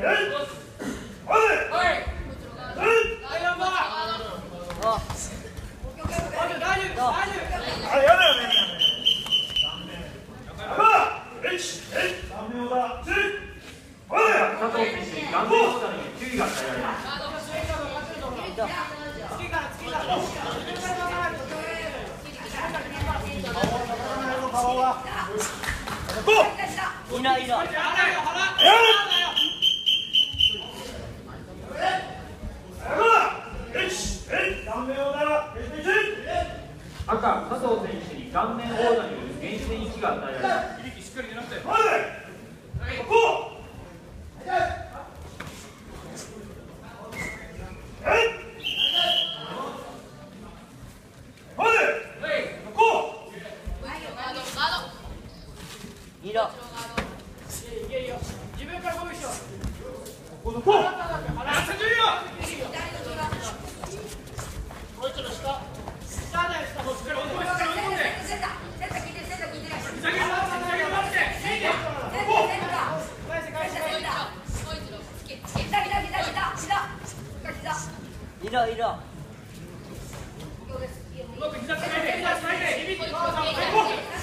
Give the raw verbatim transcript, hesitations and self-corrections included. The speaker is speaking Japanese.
赤、加藤選手に顔面殴打による減点いちが与えられます。しっかり狙って。 自分からゴミしよう。 ここのいろいろ。 うまく膝つないで、膝つないで。